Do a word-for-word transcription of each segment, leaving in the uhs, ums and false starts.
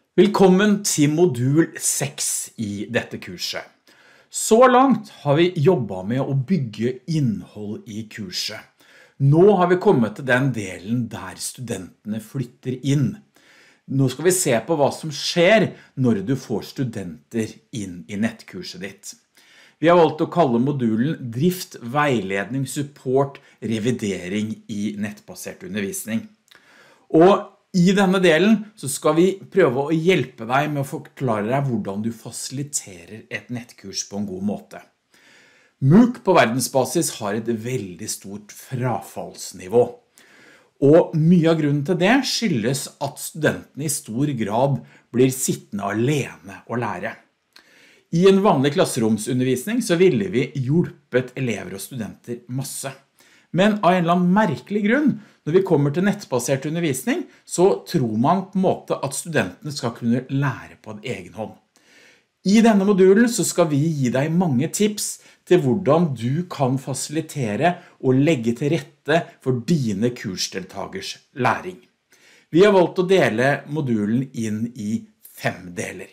Velkommen til modul seks i dette kurset. Så langt har vi jobbet med å bygge innhold i kurset. Nå har vi kommet til den delen der studentene flytter inn. Nå skal vi se på hva som skjer når du får studenter inn i nettkurset ditt. Vi har valgt å kalle modulen drift, veiledning, support, revidering i nettbasert undervisning. Og i denne delen så skal vi prøve å hjelpe deg med å forklare deg hvordan du fasiliterer et nettkurs på en god måte. MOOC på verdensbasis har et veldig stort frafallsnivå. Og mye av grunnen til det skyldes at studentene i stor grad blir sittende alene og lære. I en vanlig klasseromsundervisning så ville vi hjulpet elever og studenter masse. Men av en eller annen merkelig grunn, når vi kommer til nettbasert undervisning, så tror man på en måte at studentene skal kunne lære på en egen hånd. I denne modulen så skal vi gi deg mange tips til hvordan du kan fasilitere og legge til rette for dine kursdeltagers læring. Vi har valgt å dele modulen inn i fem deler.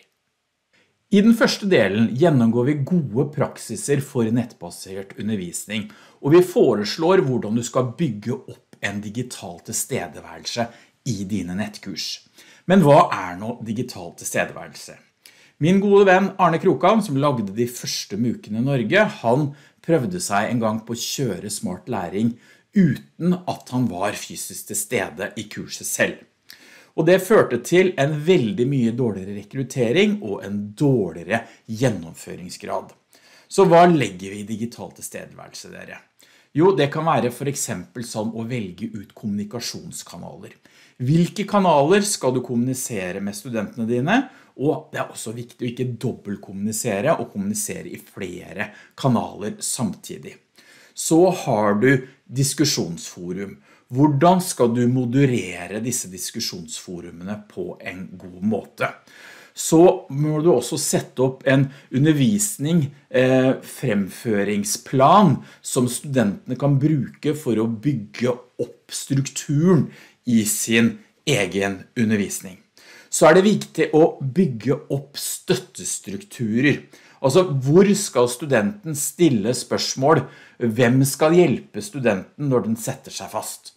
I den første delen gjennomgår vi gode praksiser for nettbasert undervisning, og vi foreslår hvordan du skal bygge opp en digital tilstedeværelse i dine nettkurs. Men hva er nå digital tilstedeværelse? Min gode venn Arne Krokan, som lagde de første MOOCene i Norge, han prøvde seg en gang på å kjøre smart læring uten at han var fysisk til stede i kurset selv. Og det førte til en veldig mye dårligere rekruttering og en dårligere gjennomføringsgrad. Så hva legger vi i digital tilstedeværelse, dere? Jo, det kan være for eksempel som å velge ut kommunikasjonskanaler. Hvilke kanaler skal du kommunisere med studentene dine? Og det er også viktig å ikke dobbeltkommunisere og kommunisere i flere kanaler samtidig. Så har du diskusjonsforum. Hvordan skal du moderere disse diskusjonsforumene på en god måte? Så må du også sette opp en undervisning, eh, fremføringsplan som studentene kan bruke for å bygge opp strukturen i sin egen undervisning. Så er det viktig å bygge opp støttestrukturer. Altså, hvor skal studenten stille spørsmål? Hvem skal hjelpe studenten når den setter seg fast?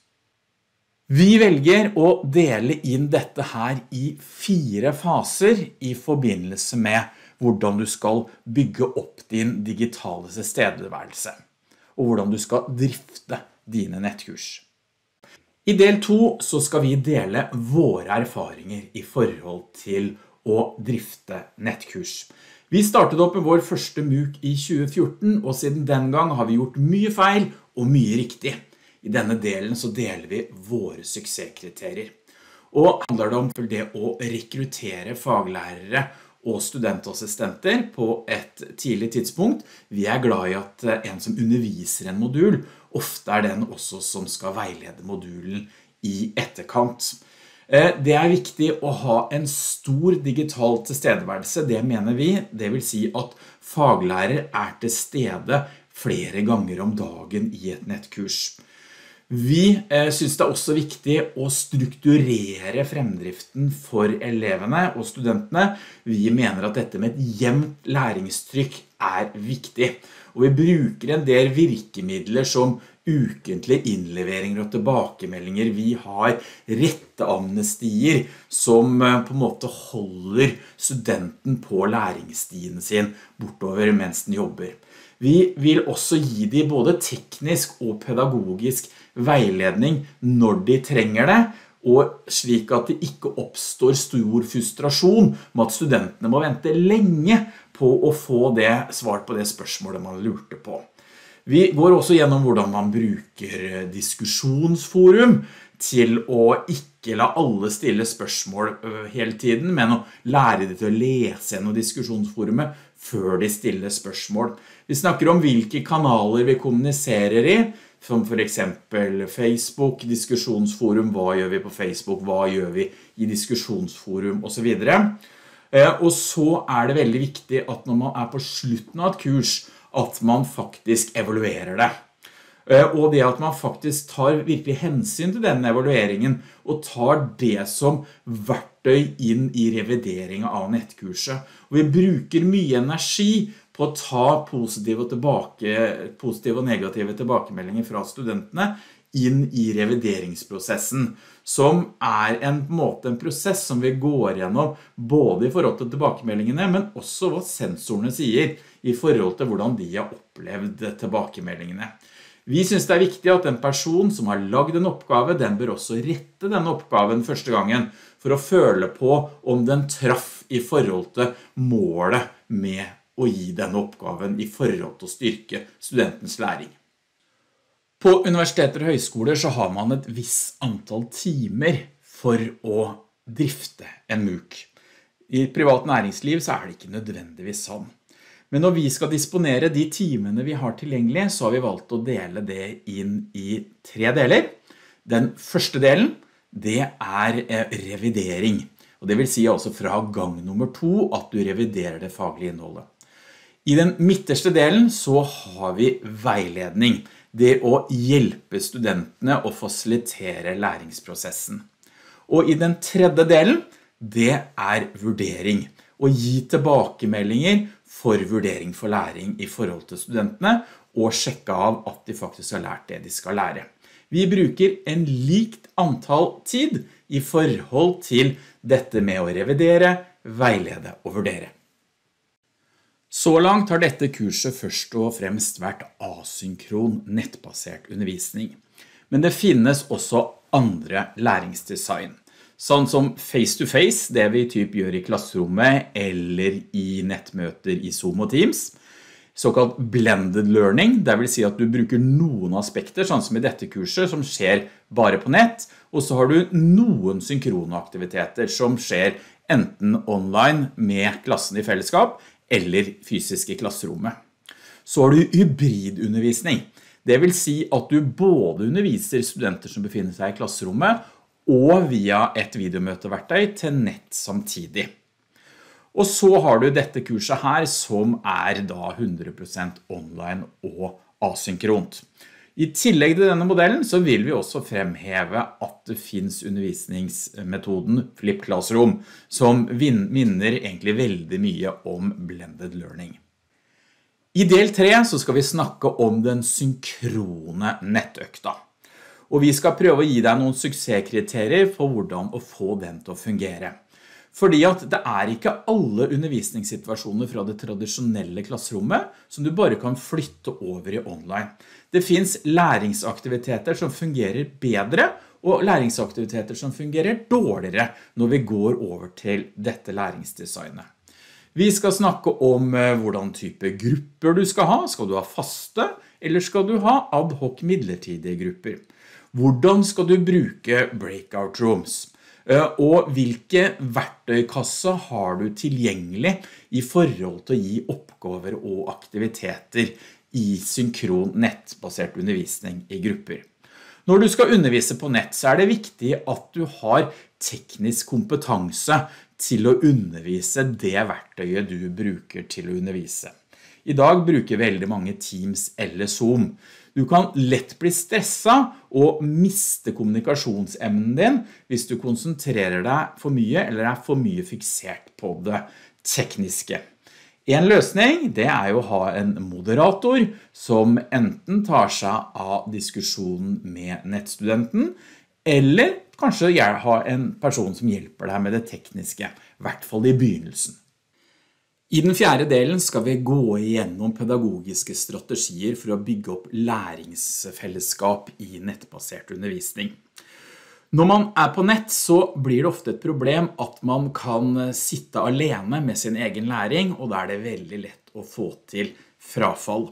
Vi velger å dele inn dette her i fire faser i forbindelse med hvordan du skal bygge opp din digitale tilstedeværelse, og hvordan du skal drifte dine nettkurs. I del to så skal vi dele våre erfaringer i forhold til å drifte nettkurs. Vi startet opp med vår første MOOC i tjue fjorten, og siden den gang har vi gjort mye feil og mye riktig. I denne delen så deler vi våre suksesskriterier. Og handler det om det å rekruttere faglærere og studentassistenter på et tidlig tidspunkt. Vi er glad i at en som underviser en modul, ofte er den også som skal veilede modulen i etterkant. Det er viktig å ha en stor digital tilstedeværelse, det mener vi. Det vil si at faglærer er til stede flere ganger om dagen i et nettkurs. Vi eh, synes det er også viktig å strukturere fremdriften for elevene og studentene. Vi mener at dette med et jevnt læringstrykk er viktig. Og vi bruker en del virkemidler som ukentlige innleveringer og tilbakemeldinger. Vi har retteamnestier som eh, på en måte holder studenten på læringsstien sin bortover mens den jobber. Vi vil også gi dem både teknisk og pedagogisk veiledning når de trenger det, og slik at det ikke oppstår stor frustrasjon med at studentene må vente lenge på å få det svar på det spørsmålet man lurte på. Vi går også gjennom hvordan man bruker diskusjonsforum til å ikke la alle stille spørsmål hele tiden, men å lære dem til å lese gjennom diskusjonsforumet før de stiller spørsmål. Vi snakker om hvilke kanaler vi kommuniserer i, som for eksempel Facebook, diskusjonsforum, hva gjør vi på Facebook, hva gjør vi i diskusjonsforum, og så videre. Og så er det veldig viktig at når man er på slutten av et kurs, at man faktisk evaluerer det. Og det at man faktisk tar virkelig hensyn til denne evalueringen, og tar det som verktøy verktøy inn i revideringen av nettkurset. Og vi bruker mye energi på å ta positive og, tilbake, positive og negative tilbakemeldinger fra studentene inn i revideringsprosessen, som er en, på en måte en prosess som vi går gjennom både i forhold til tilbakemeldingene, men også hva sensorene sier i forhold til hvordan de har opplevd tilbakemeldingene. Vi synes det er viktig at en person som har laget en oppgave, den bør også rette denne oppgaven første gangen, for å føle på om den traff i forhold til målet med å gi denne oppgaven i forhold til å styrke studentens læring. På universiteter og høyskoler så har man et visst antall timer for å drifte en MOOC. I privat næringsliv så er det ikke nødvendigvis sånn. Men når vi skal disponere de timene vi har tilgjengelig, så har vi valgt å dele det inn i tre deler. Den første delen, det er revidering. Og det vil si altså fra gang nummer to at du reviderer det faglige innholdet. I den midterste delen så har vi veiledning. Det å hjelpe studentene å fasilitere læringsprosessen. Og i den tredje delen, det er vurdering. Å gi tilbakemeldinger for vurdering for læring i forhold til studentene, og sjekke av at de faktisk har lært det de skal lære. Vi bruker en likt antall tid i forhold til dette med å revidere, veilede og vurdere. Så langt har dette kurset først og fremst vært asynkron nettbasert undervisning. Men det finnes også andre læringsdesign, sånn som face-to-face, det vi typ gjør i klasserommet eller i nettmøter i Zoom og Teams. Såkalt blended learning, det vil si at du bruker noen aspekter, sånn som i dette kurset, som skjer bare på nett, og så har du noen synkrone aktiviteter som skjer enten online med klassen i fellesskap, eller fysisk i klasserommet. Så har du hybridundervisning. Det vil si at du både underviser studenter som befinner seg i klasserommet, og via et videomøteverktøy til nett samtidig. Og så har du dette kurset her som er da hundre prosent online og asynkront. I tillegg til denne modellen så vil vi også fremheve at det finnes undervisningsmetoden Flip Classroom, som minner egentlig veldig mye om blended learning. I del tre så skal vi snakke om den synkrone nettøkta. Og vi skal prøve å gi deg noen suksesskriterier for hvordan å få den til å fungere. Fordi at det er ikke alle undervisningssituasjoner fra det tradisjonelle klasserommet som du bare kan flytte over i online. Det finnes læringsaktiviteter som fungerer bedre, og læringsaktiviteter som fungerer dårligere når vi går over til dette læringsdesignet. Vi skal snakke om hvordan type grupper du skal ha. Skal du ha faste, eller skal du ha ad hoc midlertidige grupper? Hvordan skal du bruke breakout rooms? Og hvilke verktøykasse har du tilgjengelig i forhold til å gi oppgaver og aktiviteter i synkron nettbasert undervisning i grupper? Når du skal undervise på nett, så er det viktig at du har teknisk kompetanse til å undervise det verktøyet du bruker til å undervise. I dag bruker veldig mange Teams eller Zoom. Du kan lett bli stresset og miste kommunikasjonsevnen din hvis du konsentrerer deg for mye eller er for mye fiksert på det tekniske. En løsning det er jo å ha en moderator som enten tar seg av diskusjonen med nettstudenten, eller kanskje ha en person som hjelper deg med det tekniske, i hvert fall i begynnelsen. I den fjerde delen skal vi gå igjennom pedagogiske strategier for å bygge opp læringsfellesskap i nettbasert undervisning. Når man er på nett så blir det ofte et problem at man kan sitte alene med sin egen læring, og da er det veldig lett å få til frafall.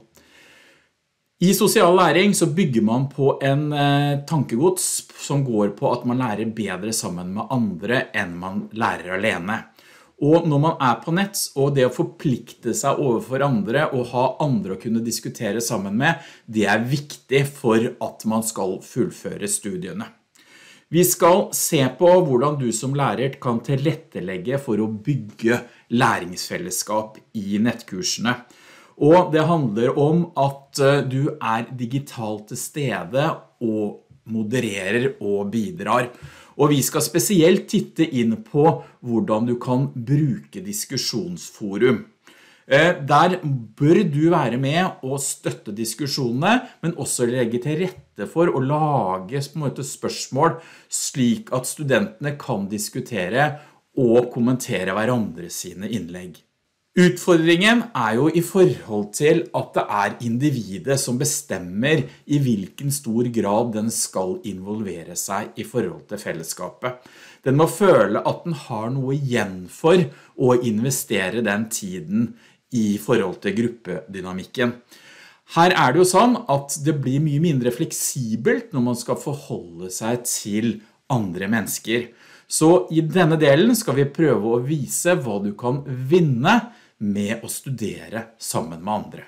I sosial læring så bygger man på en eh, tankegods som går på at man lærer bedre sammen med andre enn man lærer alene. Og når man er på nett, og det å forplikte seg overfor andre og ha andre å kunne diskutere sammen med, det er viktig for at man skal fullføre studiene. Vi skal se på hvordan du som lærer kan tilrettelegge for å bygge læringsfellesskap i nettkursene. Og det handler om at du er digitalt til stede og modererer og bidrar. Og vi skal spesielt titte inn på hvordan du kan bruke diskusjonsforum. Der bør du være med og støtte diskusjonene, men også legge til rette for å lage på en måte spørsmål slik at studentene kan diskutere og kommentere hverandre sine innlegg. Utfordringen er jo i forhold til at det er individet som bestemmer i hvilken stor grad den skal involvere seg i forhold til fellesskapet. Den må føle at den har noe igjen for å investere den tiden i forhold til gruppedynamikken. Her er det jo sånn at det blir mye mindre fleksibelt når man skal forholde seg til andre mennesker. Så i denne delen skal vi prøve å vise hva du kan vinne med å studere sammen med andre.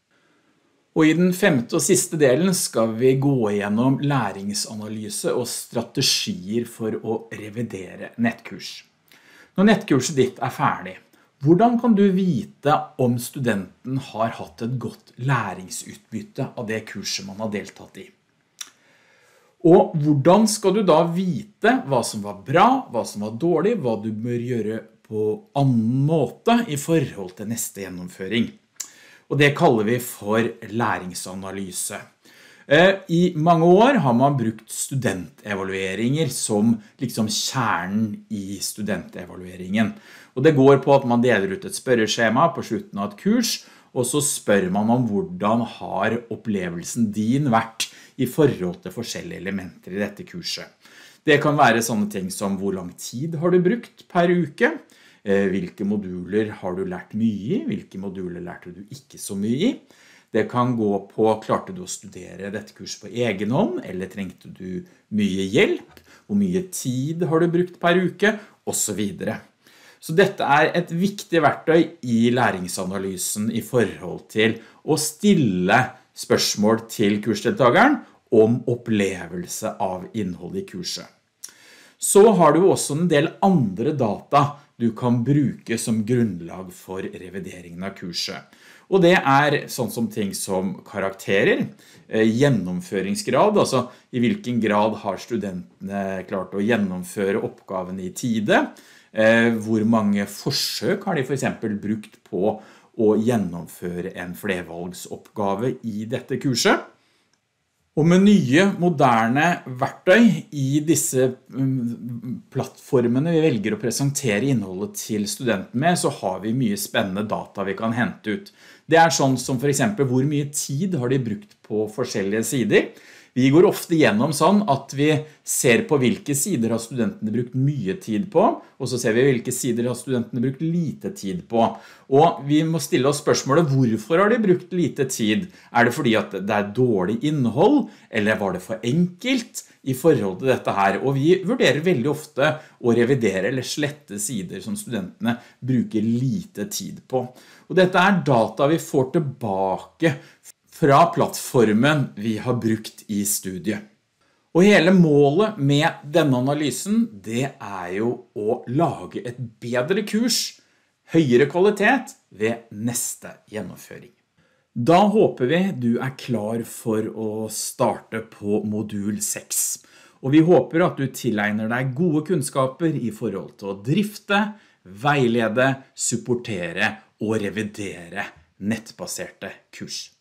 Og i den femte og siste delen skal vi gå igjennom læringsanalyse og strategier for å revidere nettkurs. Når nettkurset ditt er ferdig, hvordan kan du vite om studenten har hatt et godt læringsutbytte av det kurset man har deltatt i? Og hvordan skal du da vite hva som var bra, hva som var dårlig, hva du bør gjøre på annen måte i forhold til neste gjennomføring? Og det kaller vi for læringsanalyse. I mange år har man brukt studentevalueringer som liksom kjernen i studentevalueringen. Og det går på at man deler ut et spørreskjema på slutten av et kurs, og så spør man om hvordan har opplevelsen din vært i forhold til forskjellige elementer i dette kurset. Det kan være sånne ting som hvor lang tid har du brukt per uke, hvilke moduler har du lært mye i, hvilke moduler lærte du ikke så mye i. Det kan gå på, klarte du å studere dette kurset på egen hånd, eller trengte du mye hjelp, hvor mye tid har du brukt per uke, og så videre. Så dette er et viktig verktøy i læringsanalysen i forhold til å stille spørsmål til kursdeltakeren om opplevelse av innhold i kurset. Så har du også en del andre data du kan bruke som grunnlag for revideringen av kurset. Og det er sånn som ting som karakterer, gjennomføringsgrad, altså i hvilken grad har studentene klart å gjennomføre oppgaven i tide, hvor mange forsøk har de for eksempel brukt på å gjennomføre en flervalgsoppgave i dette kurset. Og med nye, moderne verktøy i disse plattformene vi velger å presentere innholdet til studenten med, så har vi mye spennende data vi kan hente ut. Det er sånn som for eksempel hvor mye tid har de brukt på forskjellige sider. Vi går ofte gjennom sånn at vi ser på hvilke sider har studentene brukt mye tid på, og så ser vi hvilke sider har studentene brukt lite tid på. Og vi må stille oss spørsmålet, hvorfor har de brukt lite tid? Er det fordi at det er dårlig innhold, eller var det for enkelt i forhold til dette her? Og vi vurderer veldig ofte å revidere eller slette sider som studentene bruker lite tid på. Og dette er data vi får tilbake fra plattformen vi har brukt i studiet. Og hele målet med denne analysen, det er jo å lage et bedre kurs, høyere kvalitet ved neste gjennomføring. Da håper vi du er klar for å starte på modul seks. Og vi håper at du tilegner deg gode kunnskaper i forhold til å drifte, veilede, supportere og revidere nettbaserte kurs.